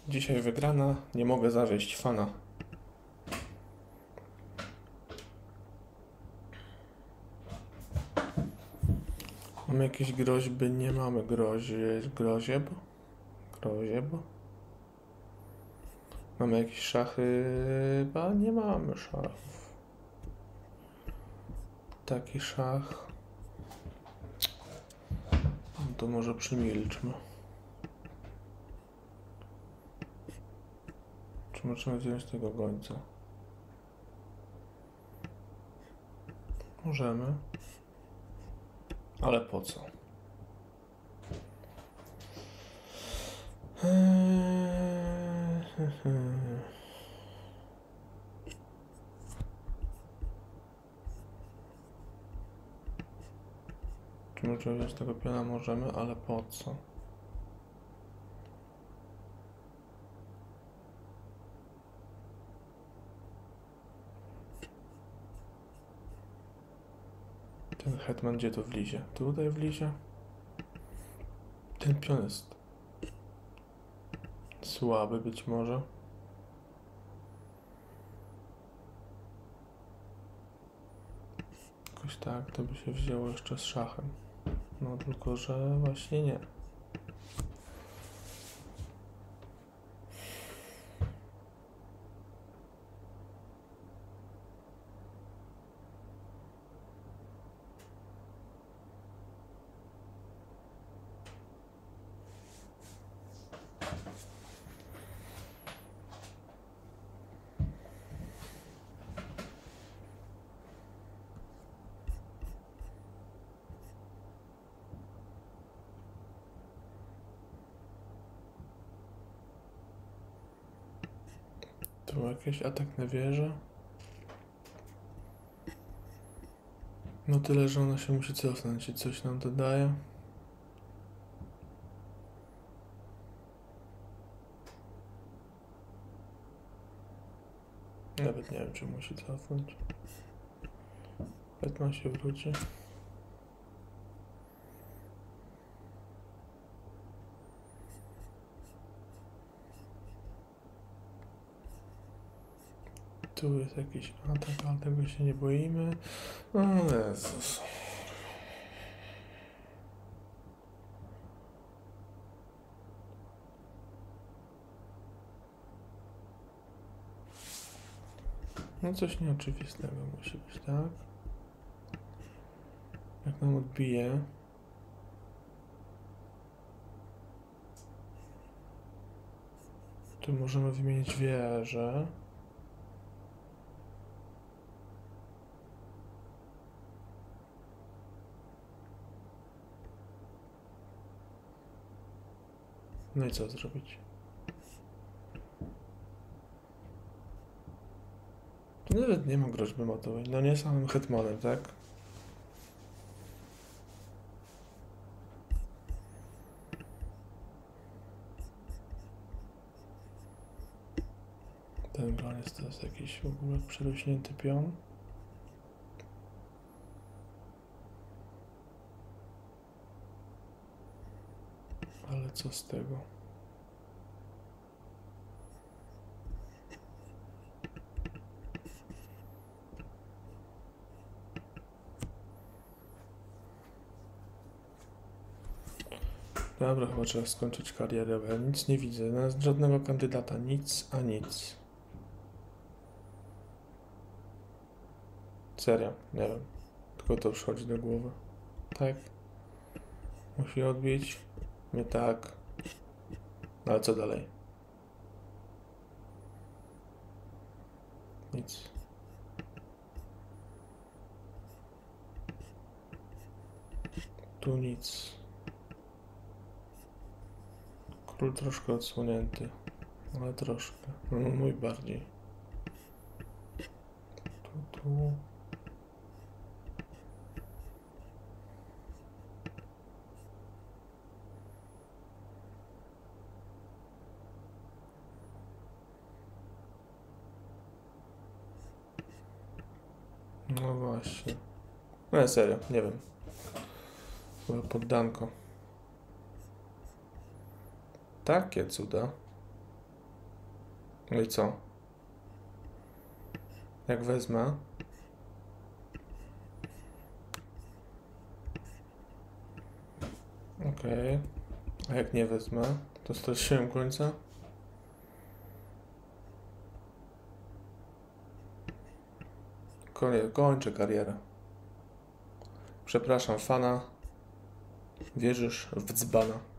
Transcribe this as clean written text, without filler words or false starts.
Dzisiaj wygrana, nie mogę zawieść fana. Mamy jakieś groźby? Nie mamy grozieb. Mamy jakieś szachy? Chyba nie mamy szachów. Taki szach. No to może przymilczmy. Czy możemy wziąć tego gońca? Możemy. Ale po co? Czy możemy wziąć tego piona? Możemy, ale po co? Ten hetman gdzie to wlizie? Tutaj wlizie? Ten pion jest słaby być może. Jakoś tak, to by się wzięło jeszcze z szachem. No tylko, że właśnie nie. Tu jakiś atak na wieżę. No tyle, że ona się musi cofnąć i coś nam dodaje. Nawet nie wiem, czy musi cofnąć. Hetman się wróci. Tu jest jakiś atak, ale tego się nie boimy. O Jezus. No coś nieoczywistego musi być, tak? Jak nam odbije. Tu możemy wymienić wieżę. No i co zrobić? Tu nawet nie ma groźby matowej. No nie samym hetmanem, tak? Ten plan jest teraz jakiś w ogóle przerośnięty pion. Ale co z tego? Dobra, chyba trzeba skończyć karierę, bo ja nic nie widzę. Żadnego kandydata, nic a nic. Serio, nie wiem. Tylko to przychodzi do głowy. Tak. Musi odbić. Nie tak. No ale co dalej? Nic. Tu nic. Król troszkę odsłonięty. Ale troszkę. No mój bardziej. Tu. No właśnie. No serio, nie wiem. Chyba poddanko. Takie cuda. No i co? Jak wezmę... Okej. A jak nie wezmę, to straciłem końca? Kończę karierę. Przepraszam fana. Wierzysz w dzbana.